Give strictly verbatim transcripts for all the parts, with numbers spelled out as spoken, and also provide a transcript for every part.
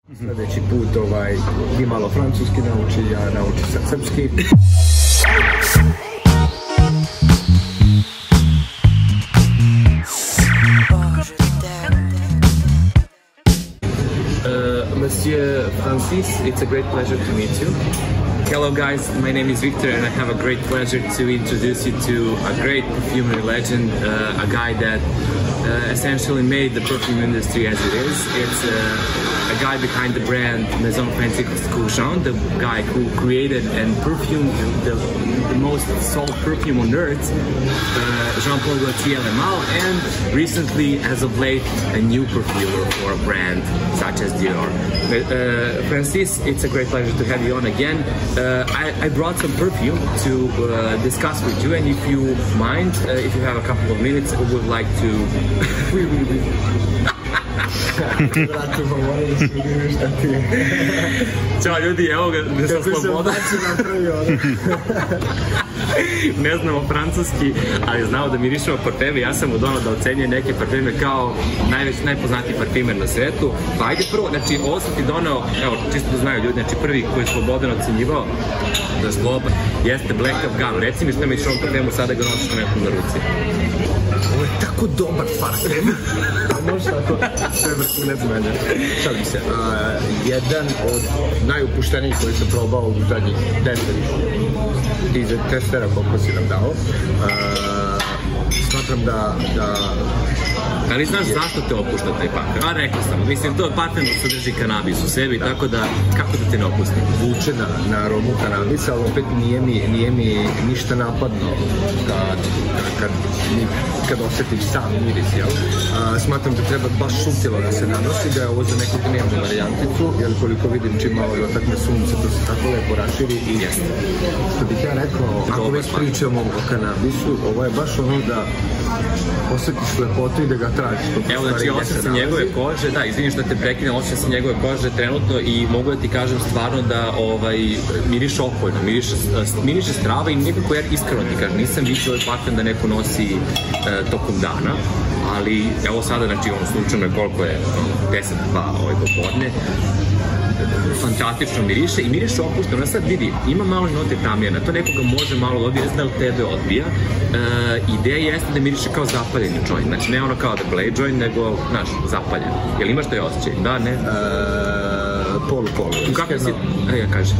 Sljedeći put ti malo francuski nauči, ja nauči srpski. Monsieur Francis, it's a great pleasure to meet you. Hello guys, my name is Victor and I have a great pleasure to introduce you to a great perfumery legend, uh, a guy that uh, essentially made the perfume industry as it is. It's uh, a guy behind the brand Maison Francis Couchon, the guy who created and perfumed the, the most sold perfume on earth, uh, Jean-Paul Gaultier Le Male, and recently, as of late, a new perfumer for a brand such as Dior. Uh, Francis, it's a great pleasure to have you on again. Uh, I, I brought some perfume to uh, discuss with you, and if you mind, uh, if you have a couple of minutes, I would like to... Ćao ljudi, evo ga, ne sam sloboda. Ne znamo francuski, ali znao da mirišemo parfeme. Ja sam mu donao da ocenjuje neke parfeme kao najveći, najpoznatiji parfimer na svetu. Pa ajde prvo, znači ovo sam ti donao, evo, čisto da znaju ljudi, znači prvi koji je slobodan ocenjivao, da je slobodan, jeste Black Afghan. Reci mi što mi išao parfemu, sada ga nosiš nekom na ruci. Ovo je tako dobar parfem. Možeš tako sve vrhunac mene. Šalim se. Jedan od najupuštenijih koji sam probao u zadnjih deset iz testera koliko si nam dao. Smatram da... Ali znaš zašto te opušta taj parfem? A rekao sam, mislim, to parfem sadrži kanabis u sebi, tako da, kako da te ne opusti? Vuče na aromu kanabisa, ali opet nije mi ništa napadno kad osjetim sam miris, jel? Smatram da treba baš suptilo da se nanosi, da je ovo za neku dnevnu varijanticu, jer koliko vidim čim malo dotakne sunce, to se tako lepo raširi i što bih ja rekao, ako već pričamo o kanabisu, ovo je baš ono da osjetiš lepotu i da ga tražiš. Evo, znači, osjećam se njegove kože, da, izvini što te prekinem, osjećam se njegove kože trenutno i mogu da ti kažem stvarno da miriše opojno, miriše strava i nekako ja iskreno ti kažem, nisam vidio ovaj parfem da neko nosi tokom dana, ali evo sada, znači, ono slučajno je koliko je, deset dva ovaj popodne, fantastično miriše i miriše opušteno. Sad vidi, ima malo i note tamjana, to nekoga može malo odbija, ne znam da li tebe odbija. Ideja jeste da miriše kao zapaljeni joint, znači ne ono kao da blade joint, nego, znaš, zapaljen. Jel imaš taj osjećaj? Da, ne? Polu, polu. Kako si, ja kažem?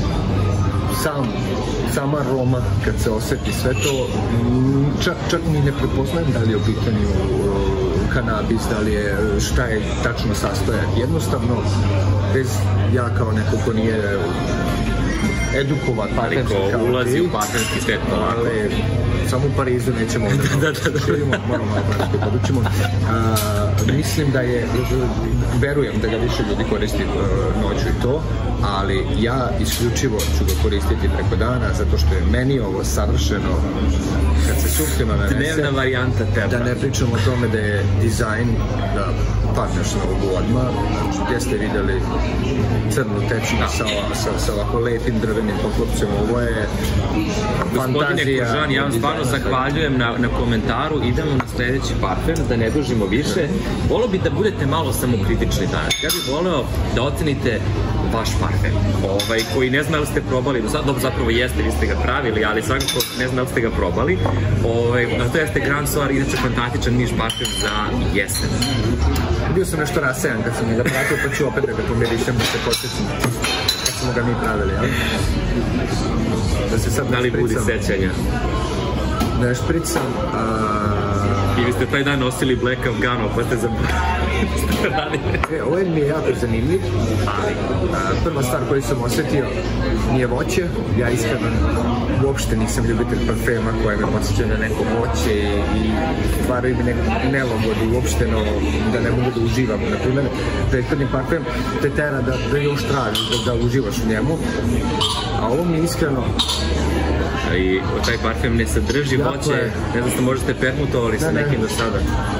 Sam, sama aroma, kad se osjeti sve to, čak ni ne prepoznajem da li je u pitanju kanabis, da li je, šta je tačno sastojak. Jednostavno, bez ja kao neko ko nije edukovat parfemski kao ulazi u parfemski svet, ali samo u Parizu nećemo da širimo, moramo da podučimo. Mislim da je, verujem da ga više ljudi koristi noću i to, ali ja isključivo ću ga koristiti preko dana, zato što je meni ovo savršeno, kad se suptima nanese, dnevna varijanta teba. Da ne pričamo o tome da je dizajn, da padneš na ovu odmah, gdje ste vidjeli crnu tečinu sa ovako lepim drvenim poklopcem, ovo je fantazija. Gospodine Kožan, ja vam stvarno zahvaljujem na komentaru, idemo na sljedeći parfem, da ne dužimo više. Volio bi da budete malo samokritični danas. Ja bih voleo da ocenite vaš parfem, koji ne znam da li ste probali, dobro zapravo jeste, vi ste ga pravili, ali svakako ne znam da li ste ga probali. To jeste Grand Soir, inače fantastičan niš parfem za jesen. Bio sam nešto rasejan kad sam ga pratio, pa ću opet da ga pomirišem, da se podsjećam kad smo ga mi pravili, jel? Da li budi sećanja? Da špricam... I vi ste taj dan nosili Black Afghan, pa ste zaboravili. Ovo mi je jako zanimljiv, ali prva stvar koju sam osjetio nije voće. Ja iskreno uopšte nisam ljubitelj parfema koje me podsjeća na neko voće i stvaraju mi neku nelagodu uopšteno da ne mogu da uživam. Na primjer, prethodni parfem te tera da još traži, da uživaš u njemu, a ovo mi je iskreno... I taj parfem ne sadrži voće, ne znam što možete permutovali sa nekim do sada.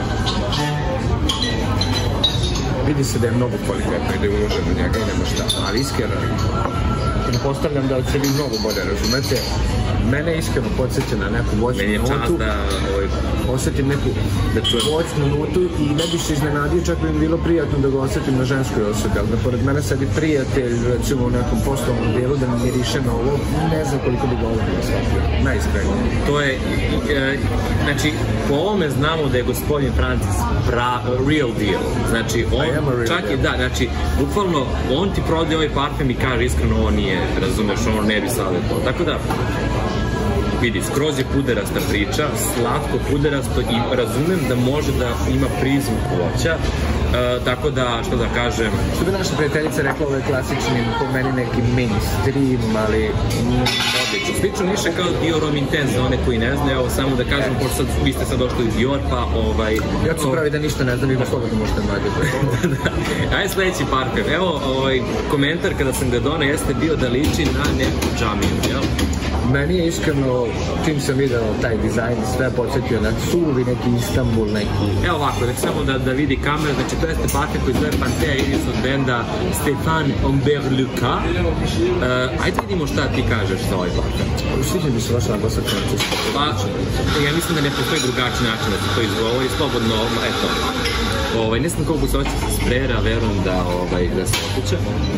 Vidi se da je mnogo kvalitetno i da je uloženo njega i nema šta, ali iskreno pretpostavljam da će vi mnogo bolje razumete Mene iskreno podsjeća na neku voćnu Meni je čast notu. da ovaj, Osjetim neku da čujem. voćnu notu i ne bi se iznenadio, čak bi mi bilo prijatno da ga osjetim na ženskoj osobi, ali da pored mene sedi prijatelj, recimo u nekom poslovnom dijelu, da mi miriše na ovo, ne znam koliko bi ga ovo bilo shvatio. Najiskrenije. To je, e, znači, po ovome znamo da je gospodin Francis pra, real deal. Znači, on, I am a real čak deal. i da, znači, bukvalno, on ti prodaje ovaj parfem i kaže iskreno ovo nije, razumeš, ono ne bi savjetovao. Tako da, vidi, skroz je puderasta priča, slatko puderasto i razumem da može da ima prizvuk voća, e, tako da, što da kažem... Što bi naša prijateljica rekla, ovo je klasični, po meni neki mainstream, ali... Odlično, slično više kao Dior Homme Intense, za one koji ne znaju, evo samo da kažem, pošto sad, vi ste sad došli iz Dior, pa ovaj... Ja ću pravi da ništa ne znam, vi ga slobodno možete nađeti. Ajde sledeći parfem, evo ovaj komentar kada sam ga donao jeste bio da liči na neku džamiju, jel? Meni je iskreno, čim sam video taj dizajn, sve podsjetio na suvi neki Istanbul, neki... Evo ovako, znači samo da, da vidi kamera, znači to jeste parfem koji zove Pantea Iris od benda Stéphane Humbert Lucas. Uh, ajde vidimo šta ti kažeš za ovaj parfem. Sviđa mi se vaš naglasak francuski. Pa, ja mislim da ne postoji drugačiji način da se to izgovori, slobodno, eto, ovaj, ne znam koliko se osjeća sprera, verujem da, ovaj, da se osjeća.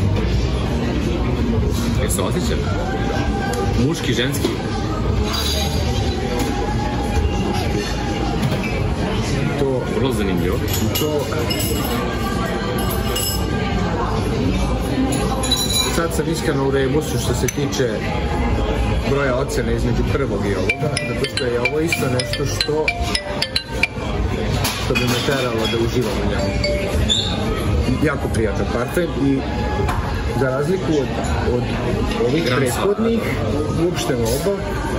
Je se osjeća? Muški, ženski? To... Vrlo zanimljivo. To... Sad sam iskreno u rebusu što se tiče broja ocene između prvog i ovoga, zato što je ovo isto nešto što što bi me teralo da uživam u njemu. Jako prijatan parfem i za razliku od, od ovih Grand prethodnih, uopšte oba,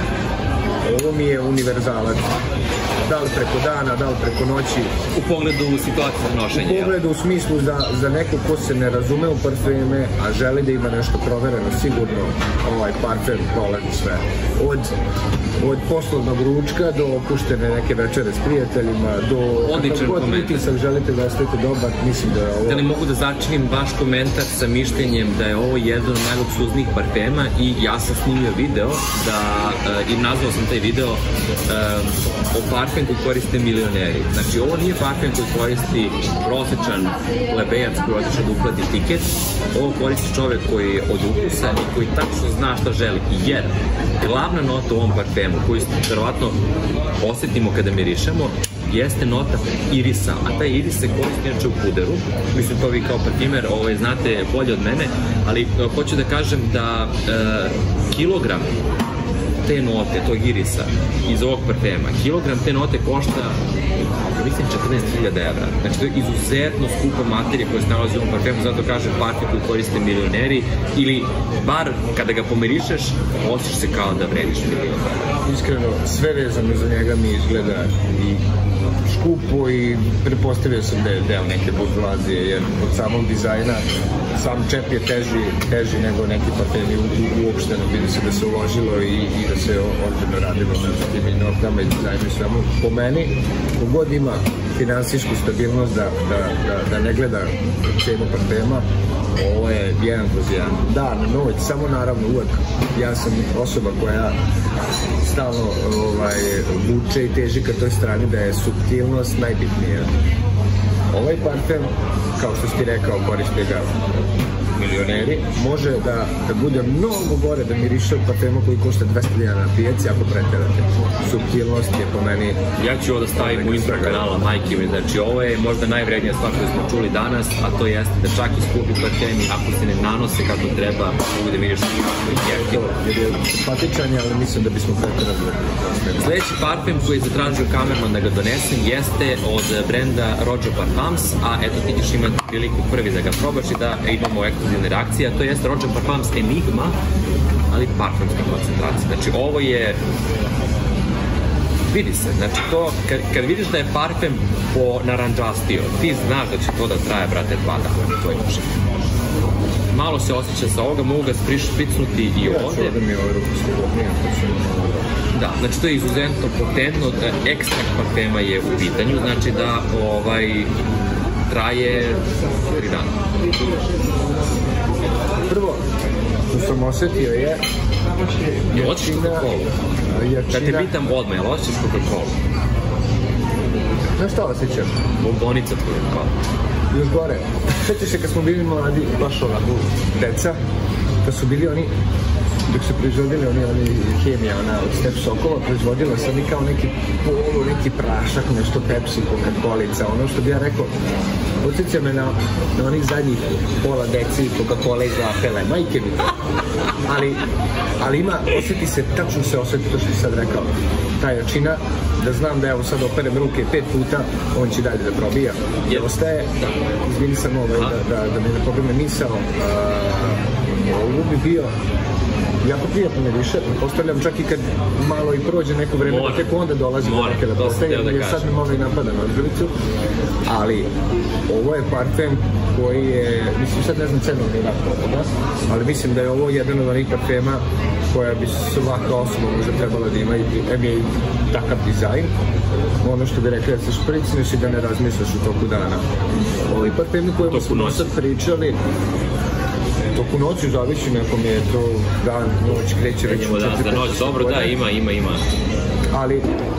ovo mi je univerzalac. Da li preko dana, da li preko noći. U pogledu situacije za nošenje. U pogledu u smislu za, za neko ko se ne razume u parfeme, a želi da ima nešto provereno, sigurno ovaj parfem prolazi sve. Od, od poslovnog ručka do opuštene neke večere s prijateljima, do odličan god komentar. pritisak želite da ostavite dobar, mislim da je ovo... Da li mogu da začinim vaš komentar sa mišljenjem da je ovo jedan od najluksuznijih parfema i ja sam snimio video da, uh, i nazvao sam taj video uh, o parfem koji koriste milioneri. Znači, ovo nije parfem koji koristi prosječan plebejac koji otiče da uplati tiket, ovo koristi čovek koji je od ukusa i koji tačno zna šta želi. Jer glavna nota u ovom parfemu, koju verovatno osetimo kada mirišemo, jeste nota irisa, a taj iris se koristi inače u puderu. Mislim, to vi kao parfimer ovaj, znate bolje od mene, ali hoću da kažem da e, kilogram te note, tog irisa iz ovog parfema, kilogram te note košta mislim četrnaest hiljada evra. Znači, to je izuzetno skupa materija koja se nalazi u ovom parfemu, zato kažem parfem koji koriste milioneri ili bar kada ga pomirišeš, osjećaš se kao da vrediš milion. Iskreno, sve vezano za njega mi izgleda i skupo i pretpostavio sam da je deo neke buržuazije, jer od samog dizajna sam čep je teži, teži nego neki parfemi uopšteno, vidi se da se uložilo i, i da se ozbiljno radilo na tim i notama i dizajnu i svemu. Po meni, kogod ima finansijsku stabilnost da, da, da, da ne gleda cenu parfema, ovo je jedan kroz jedan. Da, na noć, samo naravno uvek. Ja sam osoba koja stalno ovaj, vuče i teži ka toj strani da je suptilnost najbitnija. Ovaj parfem, kao što si ti rekao, koriste ga milioneri, može da, da bude mnogo gore da miriše od parfema koji košta dvesta hiljada na pijaci ako preterate. Subtilnost je po meni... Ja ću ovo da stavim u intro kanala Majke mi, znači ovo je možda najvrednija stvar koju smo čuli danas, a to jeste da čak i skupi parfemi, ako se ne nanose kako treba, mogu da mirišu kako je jeftino. Jer je simpatičan, ali mislim da bismo preterali. Sledeći parfem koji je zatražio kamerman da ga donesem jeste od brenda Roger Parfums, a eto ti ćeš imati priliku prvi da ga probaš i da imamo ekskluzivne reakcije, a to jeste Roger Parfums Enigma, ali parfumska koncentracija. Znači ovo je, vidi se, znači to, kad, kad vidiš da je parfem po naranđastio, ti znaš da će to da traje, brate, dva dana, to je uče. Malo se osjeća sa ovoga, mogu ga špricnuti i ovde. Ja ću da mi ovaj ruku slobodnije, to ću... Da, znači to je izuzetno potentno, ekstrakt parfema je u pitanju, znači da ovaj traje tri dana. Prvo, što sam osetio je Hoćeš Coca-Cola? Kad te pitam odmah, jel hoćeš Coca-Cola? Znaš šta osjećam? Bombonica Coca-Cola. Još gore. Sjećaš se kad smo bili mladi, baš ovako, deca, kad su bili oni, dok su proizvodili oni, oni hemija, ona od Step Sokova, proizvodila se oni kao neki polu, neki prašak, nešto Pepsi, Coca-Colica, ono što bi ja rekao, podsjeća me na, na onih zadnjih pola deci Coca-Cola iz Apele, majke mi. Ali, ali ima, osjeti se, tačno se osjeti to što si sad rekao, ta jačina, da znam da evo sad operem ruke pet puta, on će dalje da probija. Jer ostaje, izvini sam ovaj, da, da, da mi ne pobime misao, ovo bi bio jako prijatno mi više, postavljam čak i kad malo i prođe neko vreme, da tek onda dolazi do neke da postaje, jer sad mi malo i napada na odgrvicu, ali ovo je parfem koji je, mislim sad ne znam cenovni rak ovoga, ali mislim da je ovo jedan od onih parfema koja bi svaka osoba možda trebala da ima, em je i takav dizajn, ono što bi rekli da se špricneš i da ne razmisliš u toku dana. Ovi parfemi kojima smo sad pričali, toku noći zavisi, nekom je to dan, noć, kreće već u četiri pet. Da, noć, dobro, da, ima, ima, ima. Ali,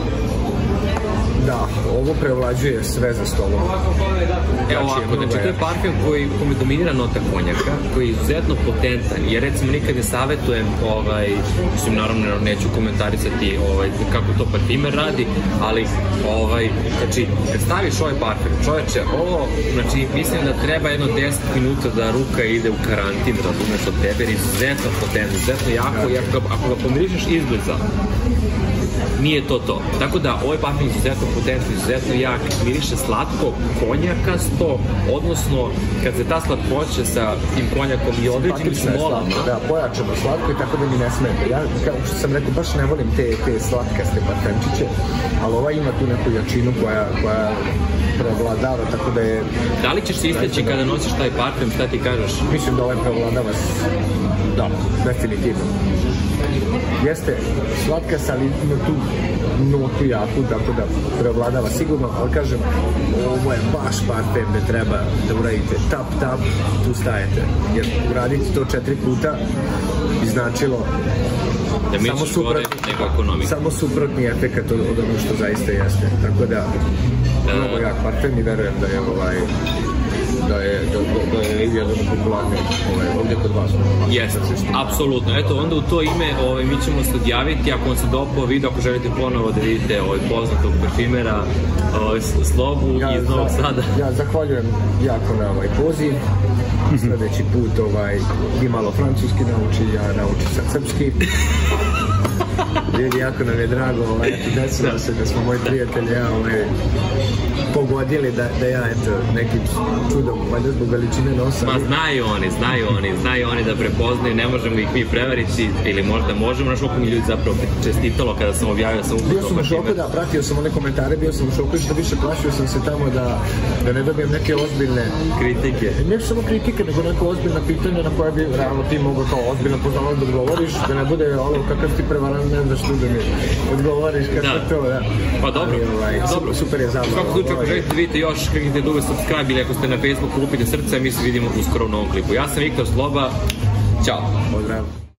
da, ovo prevlađuje sve za stolom. Evo ovako, znači to je parfem koji kome dominira nota konjaka, koji je izuzetno potentan. Ja recimo nikad ne savjetujem, ovaj, mislim naravno neću komentarisati ovaj, kako to parfimer radi, ali ovaj, znači, kad staviš ovaj parfem, čovječe, ovo, znači mislim da treba jedno deset minuta da ruka ide u karantin, razumeš od tebe, jer je izuzetno potentan, izuzetno jako, i ako, ako ga pomirišeš izbliza, nije to to. Tako da, ovaj parfum je izuzetno potentno, izuzetno jak, miriše slatko, konjakasto, odnosno, kad se ta slatkoća sa tim konjakom i određenim smolama... Da, pojačano slatko i tako da mi ne smete. Ja, kao što sam rekao, baš ne volim te, te slatkaste parfemčiće, ali ova ima tu neku jačinu koja, koja prevladava, tako da je... Da li ćeš se isteći kada nosiš taj parfum, šta ti kažeš? Mislim da ovaj prevladava, da, definitivno. Jeste slatka, ali ima tu notu jaku, tako da prevladava sigurno, ali kažem, ovo je baš parfem gde treba da uradite tap, tap, tu stajete, jer uraditi to četiri puta bi značilo da samo suprotni, samo suprotni efekat od ono što zaista jeste, tako da mnogo jak parfem i verujem da je ovaj da je, da, da je jedan popularni ovaj, ovdje kod vas. Jeste, apsolutno. Eto, onda u to ime ovaj, mi ćemo se odjaviti, ako vam se dopao video, ako želite ponovo da vidite ovaj, poznatog parfimera ovaj, Slobu ja, iz Novog Sada. Ja zahvaljujem jako na ovaj poziv. Sljedeći put ovaj, vi malo francuski nauči, ja naučim sad srpski. Vidi, jako nam je drago, ovaj, eto, desilo se da smo moji prijatelji, ja, ovaj, pogodili da, da ja, eto, nekim čudom, valjda zbog veličine nosa. Ma znaju oni, znaju oni, znaju oni da prepoznaju, ne možemo ih mi prevariti, ili možda možemo, naš oko mi ljudi zapravo čestitalo kada sam objavio, sam upravo. Bio sam u šoku, da, pratio sam one komentare, bio sam u šoku, što više plašio sam se tamo da, da ne dobijem neke ozbiljne kritike. Ne samo kritike, nego neko ozbiljna pitanja na koje bi realno ti mogo kao ozbiljno poznavati da odgovoriš, da ne bude ovo kakav ti prevaran, ne znaš tu da mi odgovoriš kako da. To, da. Pa dobro, ali, ovaj, dobro. Super je zabavno. Kako slučaju, ako želite vidite još, kliknite dugo subscribe ili ako ste na Facebooku, kupite srce, mi se vidimo uskoro u novom klipu. Ja sam Viktor Sloba, ćao. Pozdrav.